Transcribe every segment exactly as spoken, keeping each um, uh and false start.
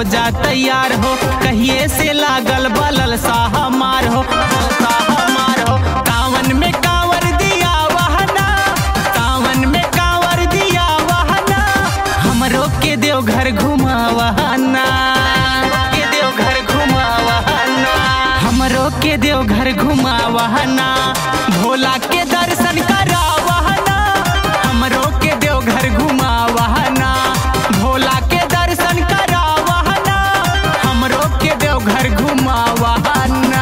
जा तैयार हो, कहिए से लागल बलल सा हमार हो, सा हमार हो। कावन में कांवर दिया वहना, कावन में कांवर दिया वहना, हमरो के देवघर घुमावहना, के देवघर घुमावहना, हमरो के देवघर घुमावहना, भोला के दर्शन करावहना, हमरो के देवघर घुमावहना, भोला के दर्शन करावहना, हमरो के देवघर घुमावहना।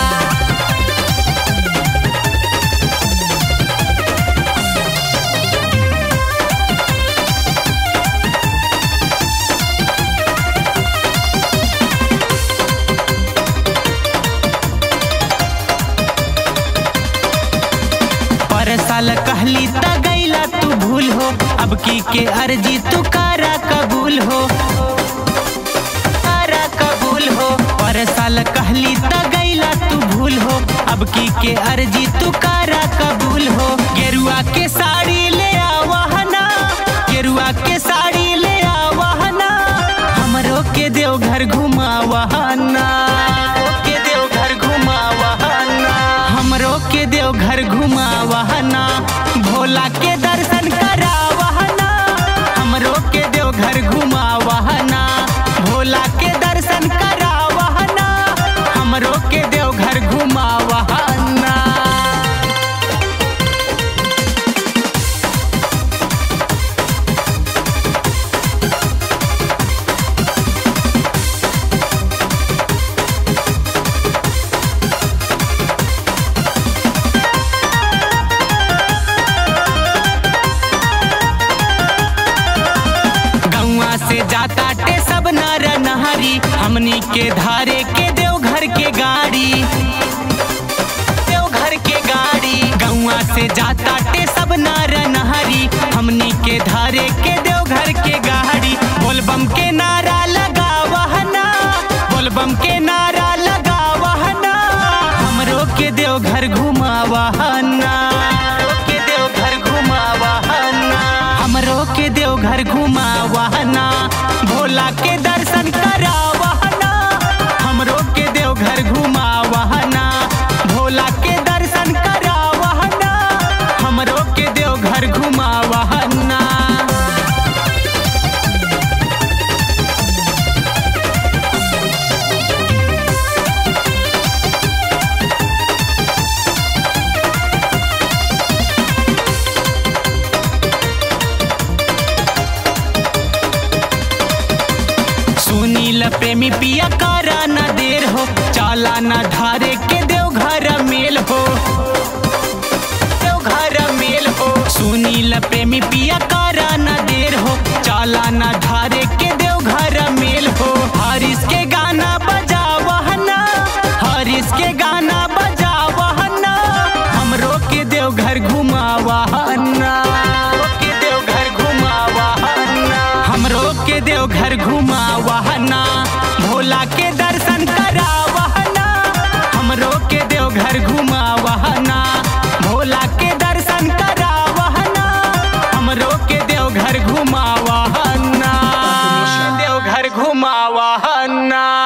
पर साल कहली त गैला तू भूल हो, अब की के अर्जी तू करा कबूल हो, करा कबूल हो। पर साल कहली त गैला तू भूल हो, अब की के अर्जी तू करा कबूल हो। गेरुआ के साड़ी ले आवहना, गेरुआ के साड़ी ले आवहना, हमरो के देवघर घुमावहना, के देवघर घुमावहना, हमरो के देवघर घुमावहना, भोला के दर्शन करावहना, हमरो के देवघर घुमावहना, भोला के दर्शन करावहना, हमरो के देवघर घुमावहना। से जाता टे सब नर नहरी, हमनी के धारे के देवघर के गाड़ी, देवघर के गाड़ी। गौआ से जाता टे सब नर नहरी, हमनी के धारे के देवघर के गाड़ी। बोलबम के नारा लगावहना, बोलबम के नारा लगावहना, हमरो के देवघर घुमावहना, के देवघर घुमावहना, हमरो के देवघर घुमावहना, भोला के दर्शन करावहना, हमरो के देवघर घुमावहना, भोला के दर्शन करावहना, हमरो के देवघर घुमावहना। सुनील प्रेमी पिया करा न देर हो, चाला न धारे के देवघर मेल हो, देवघर मेल हो। सुनील प्रेमी पिया करा न देर हो, चाला न धारे के देवघर मेल हो। हरीश के गाना बजावहना, हरीश के गाना बजावहना, हमरो के देवघर घुमावहना, के देवघर घुमावहना, हमरो के देवघर घुमावहना, भोला के दर्शन करावहना, हमरो के देवघर घुमावहना, भोला के दर्शन करावहना, हमरो के देवघर घुमावहना, देवघर घुमावहना।